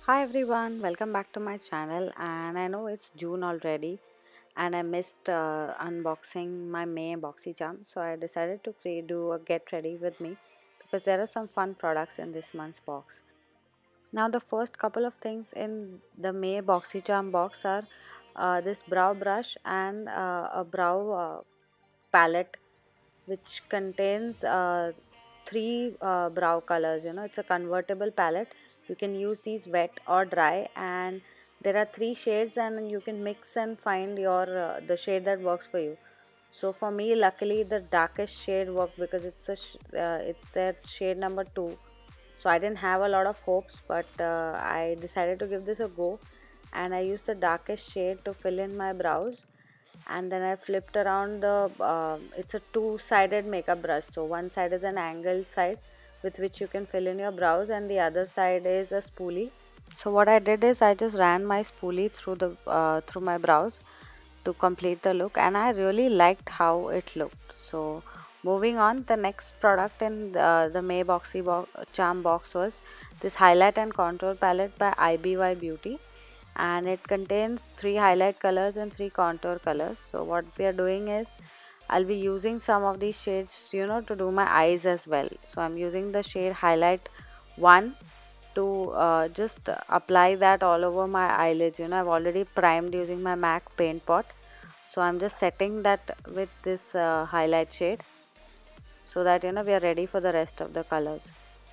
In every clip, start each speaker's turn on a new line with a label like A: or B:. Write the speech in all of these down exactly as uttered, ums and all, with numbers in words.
A: Hi everyone, welcome back to my channel. And I know it's June already and I missed uh, unboxing my May Boxy Charm, so I decided to create, do a get ready with me because there are some fun products in this month's box. Now the first couple of things in the May Boxy Charm box are uh, this brow brush and uh, a brow uh, palette which contains uh, three uh, brow colors. You know, it's a convertible palette. You can use these wet or dry, and there are three shades, and you can mix and find your uh, the shade that works for you. So for me, luckily the darkest shade worked because it's a sh- uh, it's their shade number two. So I didn't have a lot of hopes, but uh, I decided to give this a go, and I used the darkest shade to fill in my brows. And then I flipped around the uh, it's a two-sided makeup brush. So one side is an angled side with which you can fill in your brows, and the other side is a spoolie. So what I did is I just ran my spoolie through the uh, through my brows to complete the look, and I really liked how it looked. So moving on, the next product in the, the May Boxy bo Charm box was this highlight and contour palette by I B Y Beauty, and it contains three highlight colors and three contour colors. So what we are doing is I'll be using some of these shades, you know, to do my eyes as well. So I'm using the shade highlight one to uh, just apply that all over my eyelids. You know, I've already primed using my MAC paint pot, so I'm just setting that with this uh, highlight shade so that you know we are ready for the rest of the colors.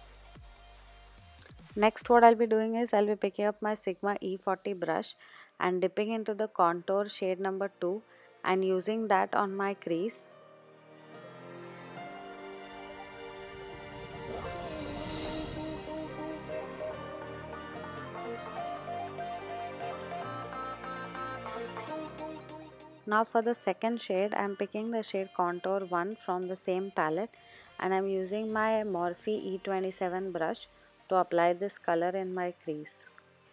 A: Next, what I'll be doing is I'll be picking up my Sigma E forty brush and dipping into the contour shade number two and using that on my crease. Now for the second shade, I'm picking the shade Contour one from the same palette, and I'm using my Morphe E twenty-seven brush to apply this color in my crease.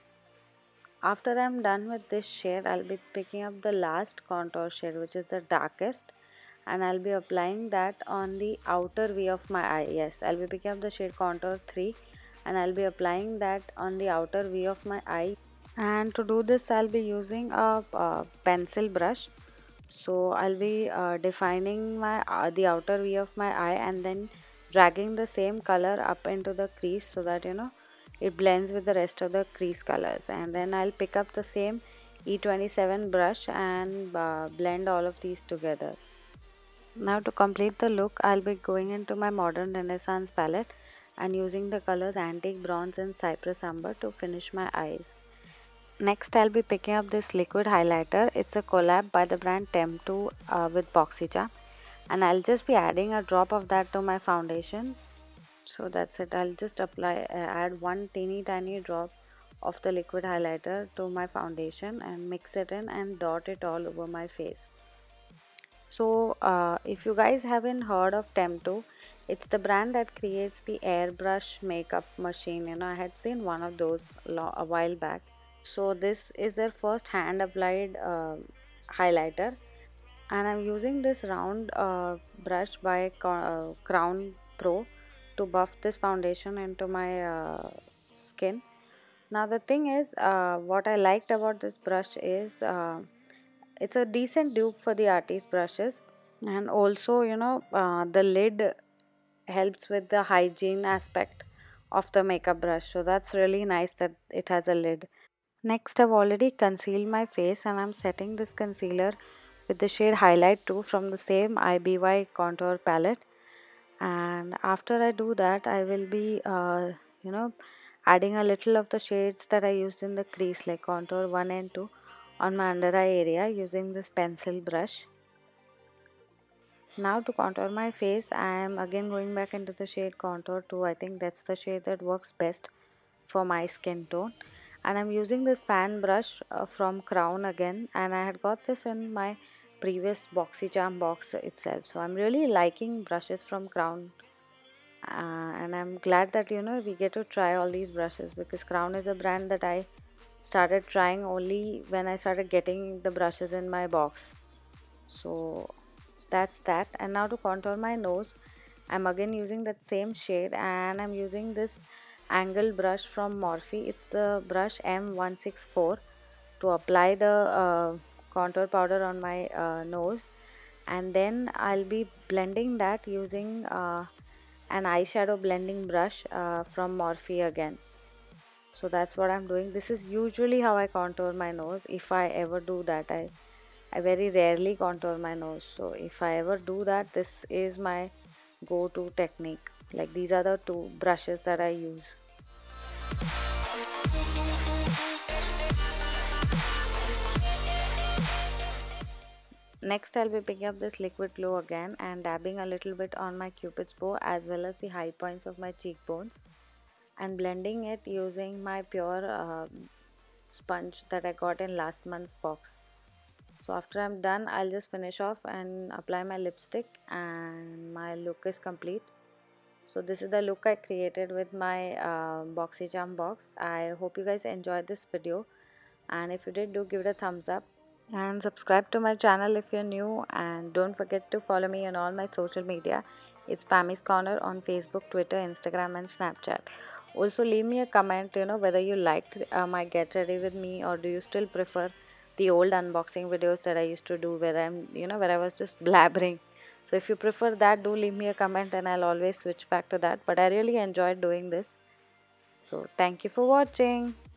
A: After I'm done with this shade, I'll be picking up the last contour shade, which is the darkest, and I'll be applying that on the outer V of my eye. Yes, I'll be picking up the shade Contour three and I'll be applying that on the outer V of my eye. And to do this, I'll be using a, a pencil brush. So I'll be uh, defining my uh, the outer V of my eye and then dragging the same color up into the crease so that you know it blends with the rest of the crease colors. And then I'll pick up the same E twenty-seven brush and uh, blend all of these together. Now to complete the look, I'll be going into my Modern Renaissance palette and using the colors Antique Bronze and Cypress Amber to finish my eyes. Next, I'll be picking up this liquid highlighter. It's a collab by the brand Temp two uh, with BoxyCharm, and I'll just be adding a drop of that to my foundation. So that's it. I'll just apply, uh, add one teeny tiny drop of the liquid highlighter to my foundation and mix it in and dot it all over my face. So, uh, if you guys haven't heard of Temp two, it's the brand that creates the airbrush makeup machine. You know, I had seen one of those a while back. So this is their first hand applied uh, highlighter, and I'm using this round uh, brush by uh, Crown Pro to buff this foundation into my uh, skin. Now the thing is, uh, what I liked about this brush is uh, it's a decent dupe for the artist brushes, and also you know uh, the lid helps with the hygiene aspect of the makeup brush, so that's really nice that it has a lid. Next, I've already concealed my face and I'm setting this concealer with the shade Highlight two from the same I B Y contour palette. And after I do that, I will be, uh, you know, adding a little of the shades that I used in the crease, like contour one and two, on my under eye area using this pencil brush. Now to contour my face, I am again going back into the shade Contour two. I think that's the shade that works best for my skin tone. And I'm using this fan brush uh, from Crown again, and I had got this in my previous BoxyCharm box itself. So I'm really liking brushes from Crown, uh, and I'm glad that you know we get to try all these brushes because Crown is a brand that I started trying only when I started getting the brushes in my box. So that's that. And now to contour my nose, I'm again using that same shade and I'm using this angled brush from Morphe. It's the brush M one sixty-four to apply the uh, contour powder on my uh, nose, and then I'll be blending that using uh, an eyeshadow blending brush uh, from Morphe again. So that's what I'm doing. This is usually how I contour my nose. If I ever do that, I I very rarely contour my nose. So if I ever do that, this is my go-to technique. Like, these are the two brushes that I use. Next, I'll be picking up this liquid glow again and dabbing a little bit on my cupid's bow as well as the high points of my cheekbones, and blending it using my pure uh, sponge that I got in last month's box. So after I'm done, I'll just finish off and apply my lipstick, and my look is complete. So this is the look I created with my uh, BoxyCharm box. I hope you guys enjoyed this video, and if you did, do give it a thumbs up and subscribe to my channel if you're new, and don't forget to follow me on all my social media. It's Pammy's Corner on Facebook, Twitter, Instagram and Snapchat. Also leave me a comment, you know, whether you liked uh, my get ready with me, or do you still prefer the old unboxing videos that I used to do where I'm, you know, where I was just blabbering. So if you prefer that, do leave me a comment and I'll always switch back to that. But I really enjoyed doing this. So thank you for watching.